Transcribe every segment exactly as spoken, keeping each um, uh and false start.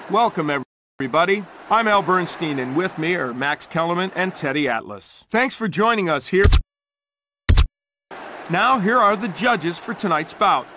Welcome, everybody. I'm Al Bernstein, and with me are Max Kellerman and Teddy Atlas. Thanks for joining us here. Now, here are the judges for tonight's bout.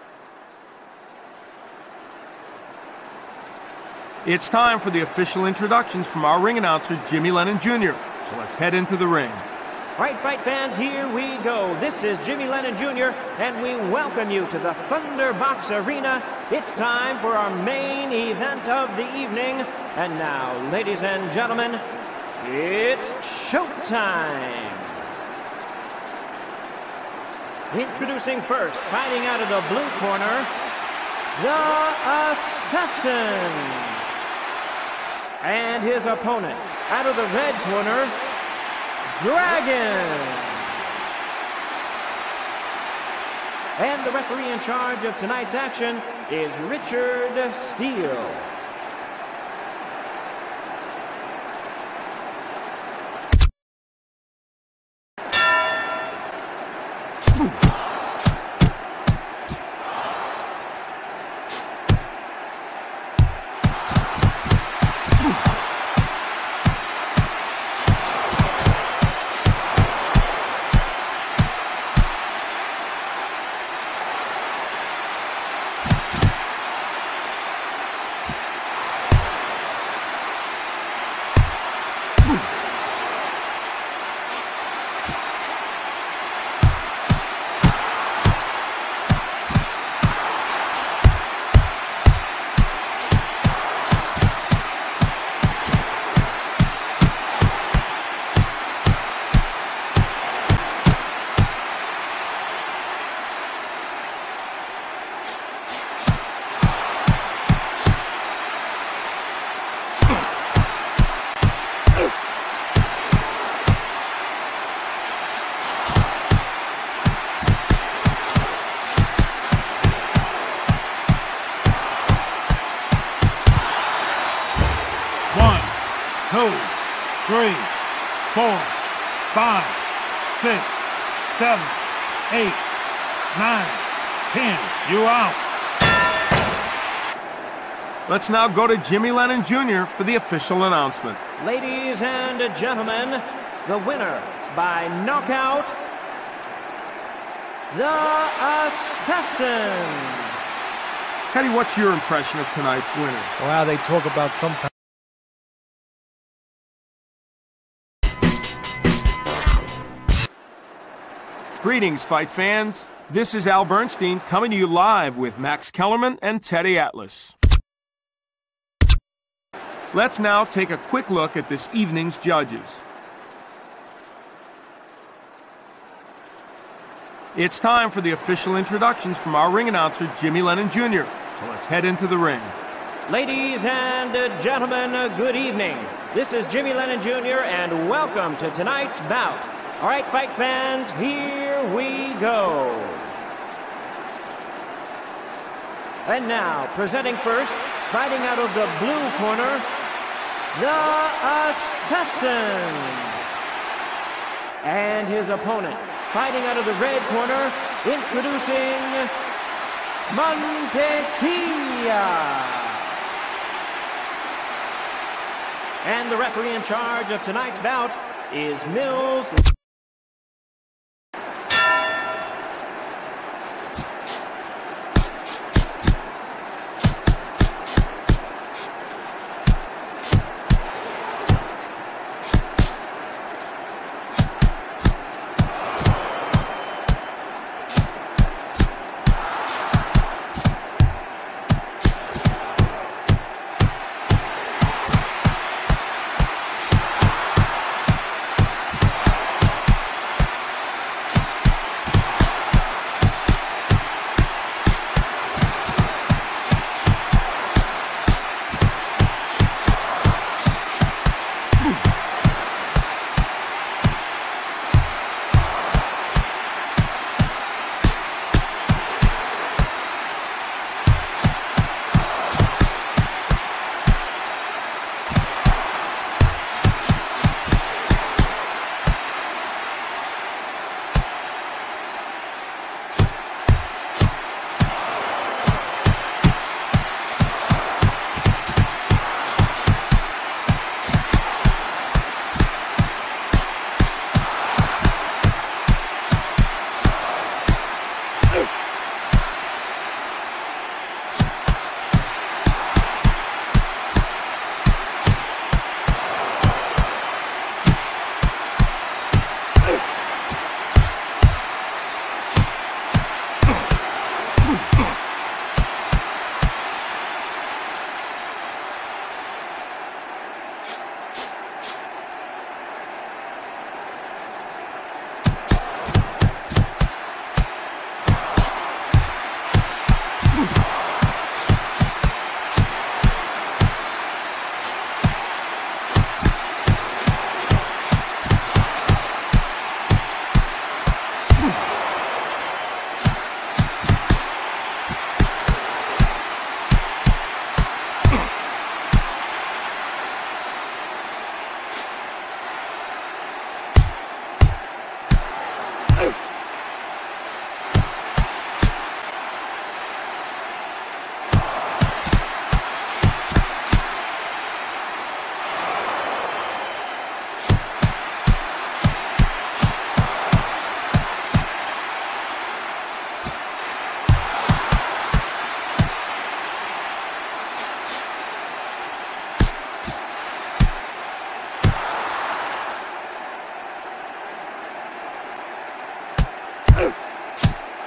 It's time for the official introductions from our ring announcer, Jimmy Lennon Junior So let's head into the ring. All right, fight fans, here we go. This is Jimmy Lennon Junior, and we welcome you to the Thunderbox Arena. It's time for our main event of the evening. And now, ladies and gentlemen, it's showtime. Introducing first, fighting out of the blue corner, the Assassin. And his opponent, out of the red corner, Dragon. And the referee in charge of tonight's action is Richard Steele. Two, three, four, five, six, seven, eight, nine, ten. You out. Let's now go to Jimmy Lennon Junior for the official announcement. Ladies and gentlemen, the winner by knockout, the Assassin. Teddy, what's your impression of tonight's winner? Wow, they talk about sometimes. Greetings, fight fans. This is Al Bernstein coming to you live with Max Kellerman and Teddy Atlas. Let's now take a quick look at this evening's judges. It's time for the official introductions from our ring announcer, Jimmy Lennon Junior So let's head into the ring. Ladies and gentlemen, good evening. This is Jimmy Lennon Junior and welcome to tonight's bout. All right, fight fans, here we go. And now, presenting first, fighting out of the blue corner, the Assassin. And his opponent, fighting out of the red corner, introducing Mantequilla. And the referee in charge of tonight's bout is Mills.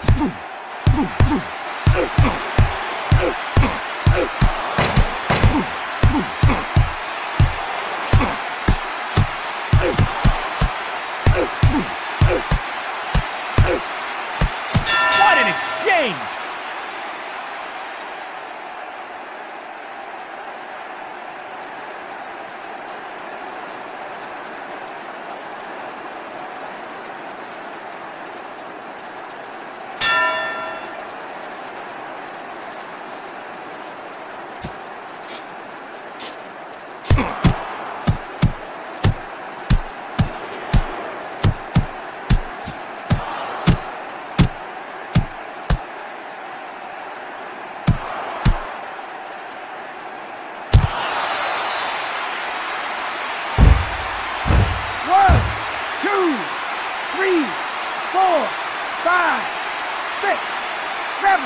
What an exchange! four, five, six, seven.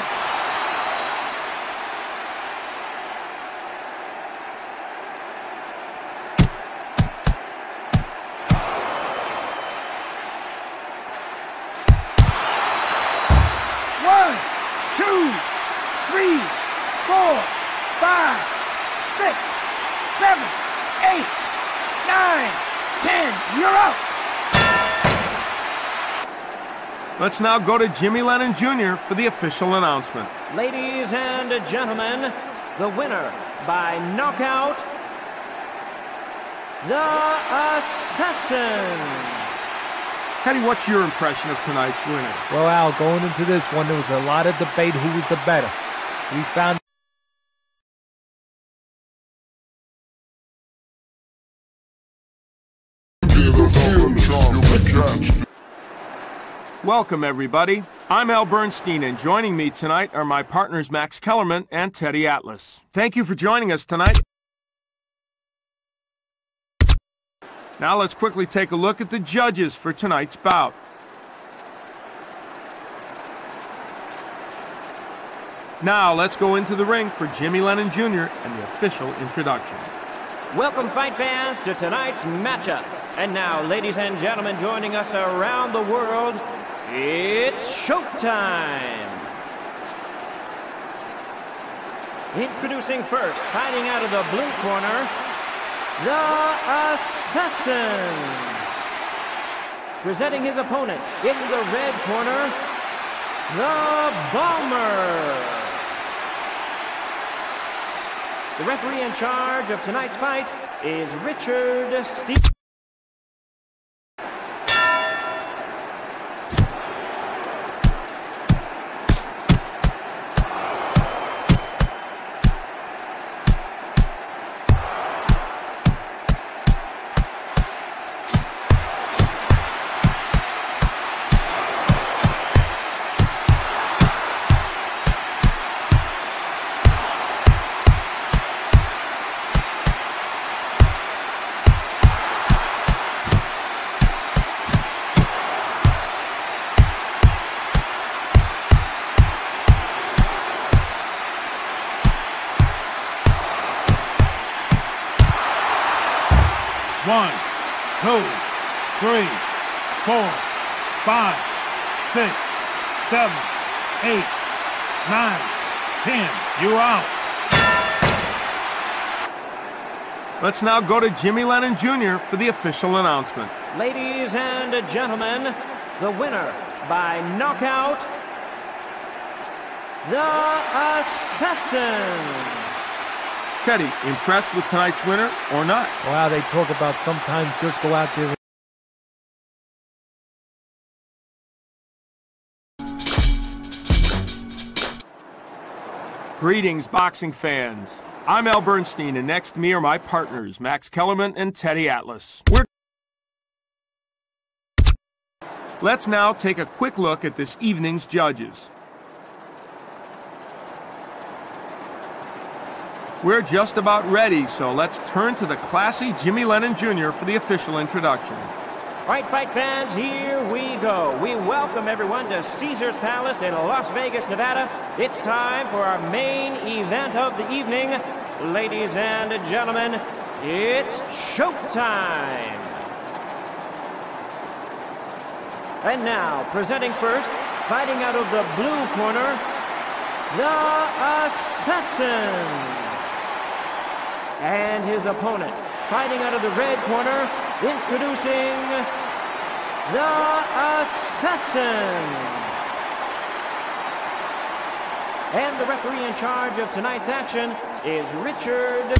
One, two, three, four, five, six, seven, eight, nine, ten. You're out. Let's now go to Jimmy Lennon Junior for the official announcement. Ladies and gentlemen, the winner by knockout, the Assassin. Teddy, what's your impression of tonight's winner? Well, Al, going into this one, there was a lot of debate who was the better. We found Welcome, everybody. I'm Al Bernstein, and joining me tonight are my partners Max Kellerman and Teddy Atlas. Thank you for joining us tonight. Now let's quickly take a look at the judges for tonight's bout. Now let's go into the ring for Jimmy Lennon Junior and the official introductions. Welcome, fight fans, to tonight's matchup. And now, ladies and gentlemen, joining us around the world, it's showtime! Introducing first, fighting out of the blue corner, the Assassin. Presenting his opponent in the red corner, the Bomber. The referee in charge of tonight's fight is Richard Stevens. One, two, three, four, five, six, seven, eight, nine, ten. You out. Let's now go to Jimmy Lennon Junior for the official announcement. Ladies and gentlemen, the winner by knockout, the Assassin. Teddy, impressed with tonight's winner or not? Wow, they talk about sometimes just go out there. Greetings, boxing fans. I'm Al Bernstein, and next to me are my partners, Max Kellerman and Teddy Atlas. We're Let's now take a quick look at this evening's judges. We're just about ready, so let's turn to the classy Jimmy Lennon Junior for the official introductions. All right, fight fans, here we go. We welcome everyone to Caesars Palace in Las Vegas, Nevada. It's time for our main event of the evening. Ladies and gentlemen, it's showtime. And now, presenting first, fighting out of the blue corner, the Assassin. And his opponent, fighting out of the red corner, introducing the Assassin. And the referee in charge of tonight's action is Richard.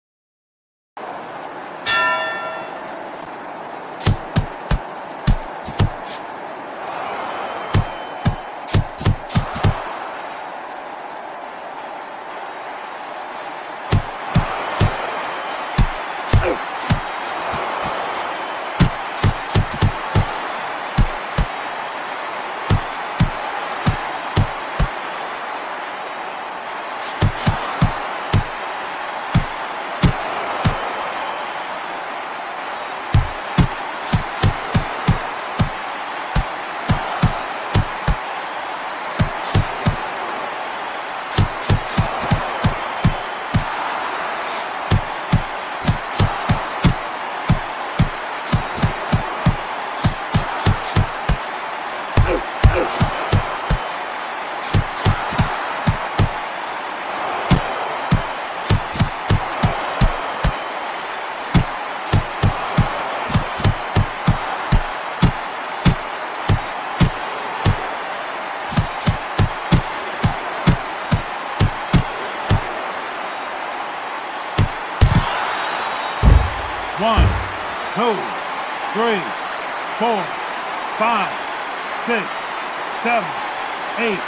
One, two, three, four, five, six, seven, eight.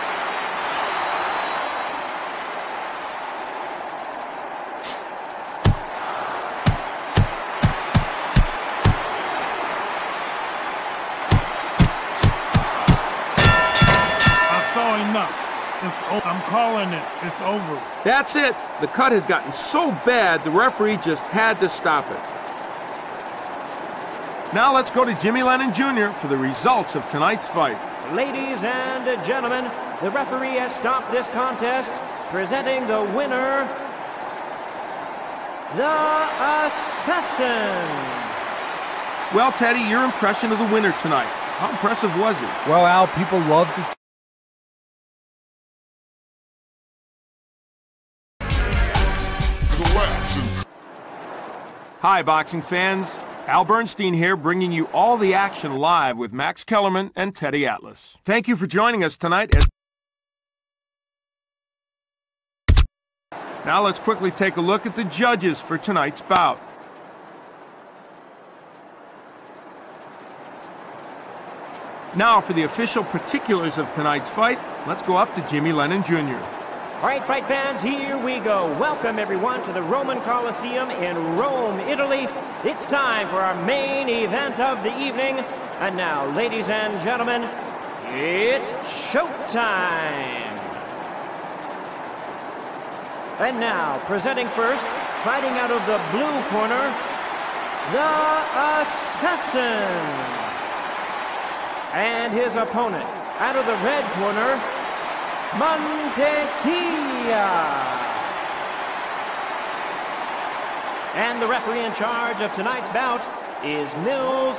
I saw enough. It's, I'm calling it. It's over. That's it. The cut has gotten so bad, the referee just had to stop it. Now let's go to Jimmy Lennon Junior for the results of tonight's fight. Ladies and gentlemen, the referee has stopped this contest, presenting the winner, the Assassin. Well, Teddy, your impression of the winner tonight. How impressive was it? Well, Al, people love to see Hi, boxing fans. Al Bernstein here, bringing you all the action live with Max Kellerman and Teddy Atlas. Thank you for joining us tonight. As now let's quickly take a look at the judges for tonight's bout. Now for the official particulars of tonight's fight, let's go up to Jimmy Lennon Junior All right, fight fans, here we go. Welcome, everyone, to the Roman Coliseum in Rome, Italy. It's time for our main event of the evening. And now, ladies and gentlemen, it's showtime. And now, presenting first, fighting out of the blue corner, the Assassin. And his opponent, out of the red corner, Mantequilla. And the referee in charge of tonight's bout is Mills.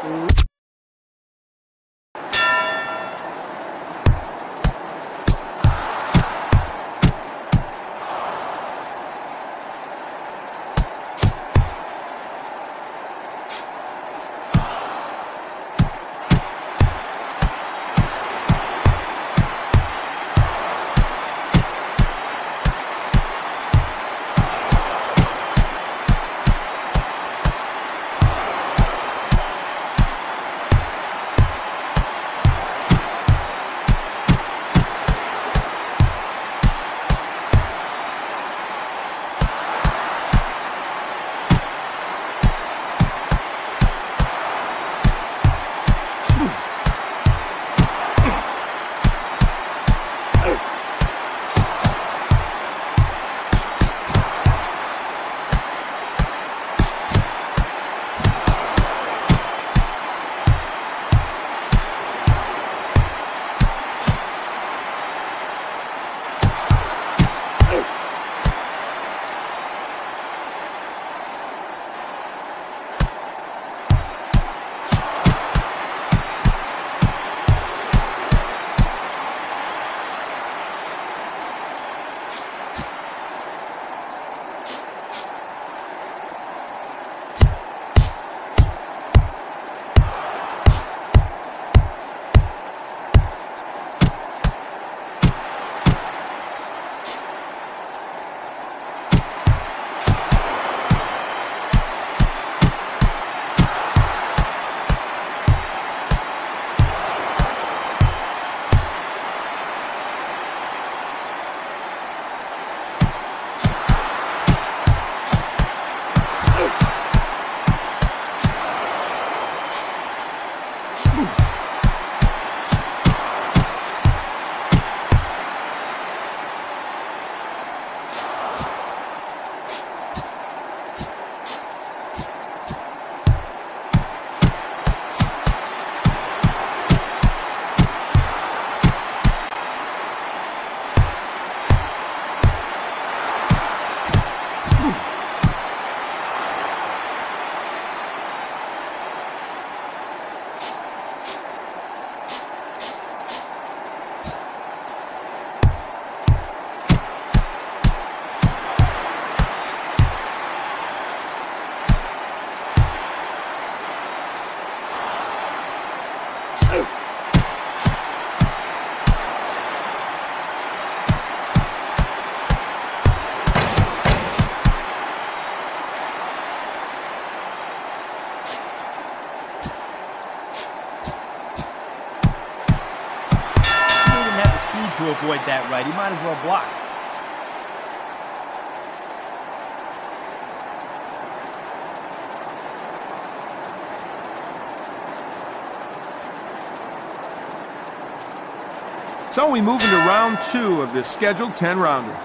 to avoid that right. He might as well block. So we move into round two of this scheduled ten-rounder.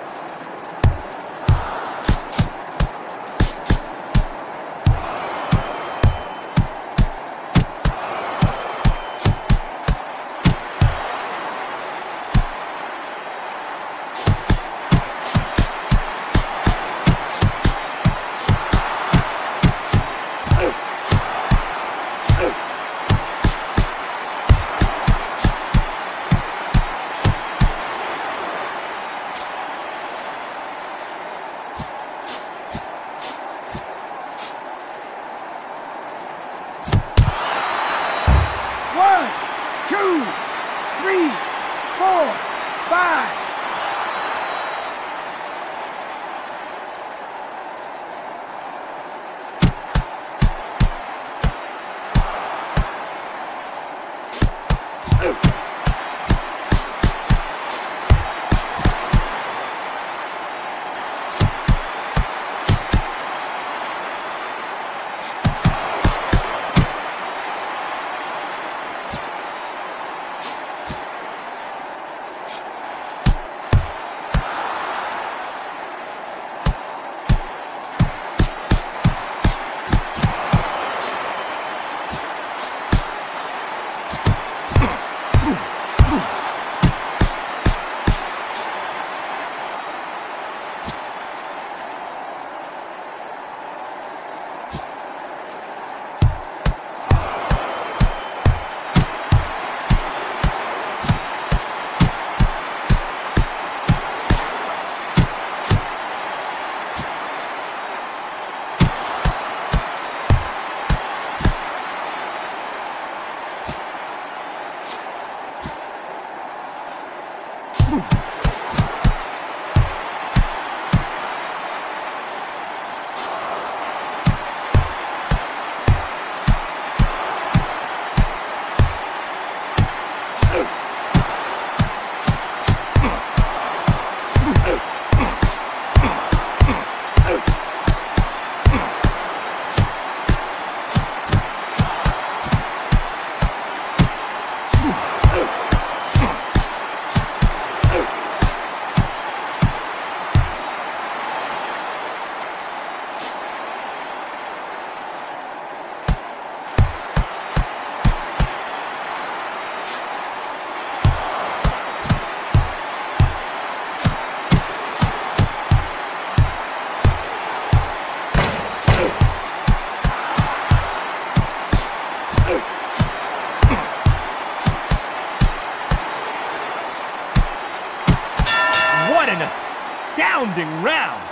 Astounding round.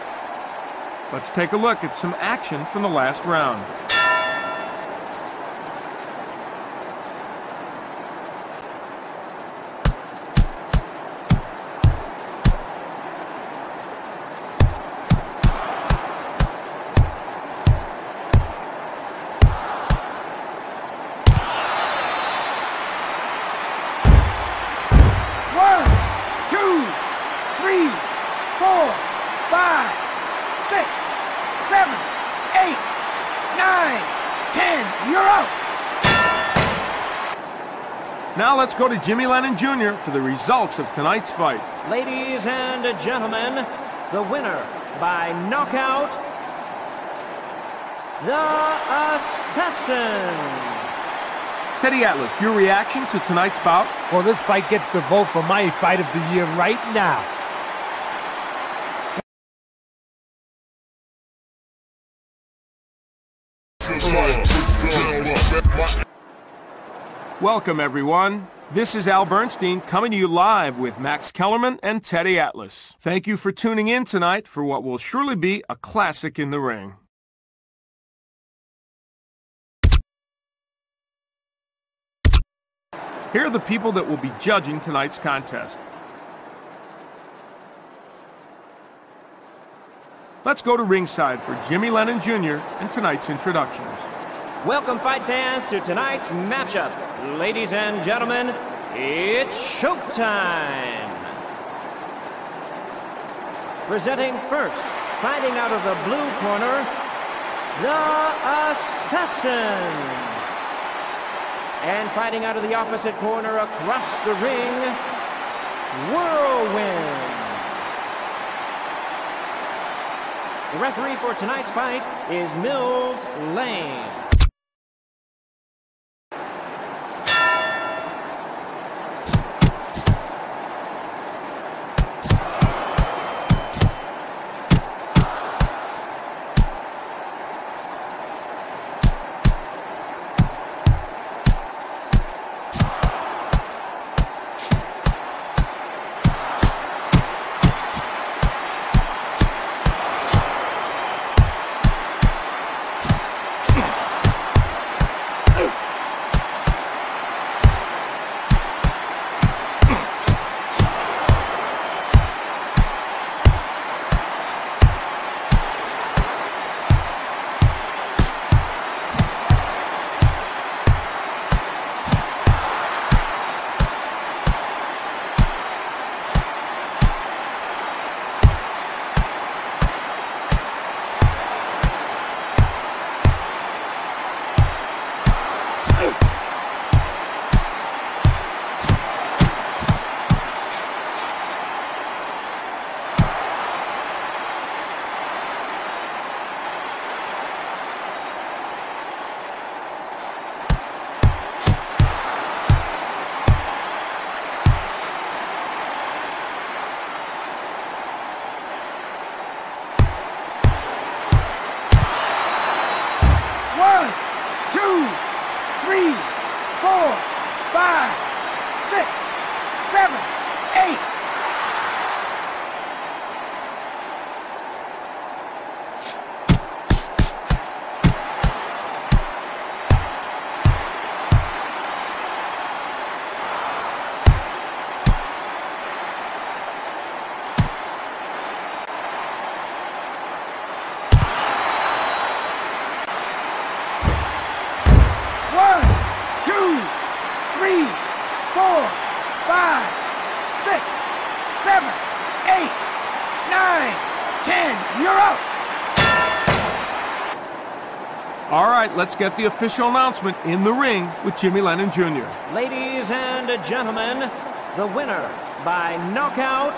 Let's take a look at some action from the last round. Now let's go to Jimmy Lennon Junior for the results of tonight's fight. Ladies and gentlemen, the winner by knockout, the Assassin. Teddy Atlas, your reaction to tonight's bout? Well, this fight gets the vote for my fight of the year right now. Welcome, everyone. This is Al Bernstein coming to you live with Max Kellerman and Teddy Atlas. Thank you for tuning in tonight for what will surely be a classic in the ring. Here are the people that will be judging tonight's contest. Let's go to ringside for Jimmy Lennon Junior and tonight's introductions. Welcome, fight fans, to tonight's matchup. Ladies and gentlemen, It's showtime! Presenting first, fighting out of the blue corner, the Assassin. And fighting out of the opposite corner across the ring, Whirlwind. The referee for tonight's fight is Mills Lane. One, two, three, four, five, six, seven, eight. One, two, three, four, five, six, seven, eight, nine, ten. You're out. All right, let's get the official announcement in the ring with Jimmy Lennon Junior Ladies and gentlemen, the winner by knockout,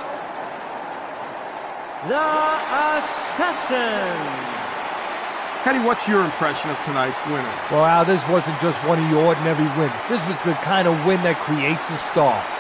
the Assassin. Teddy, what's your impression of tonight's winner? Well, Al, this wasn't just one of your ordinary wins. This was the kind of win that creates a star.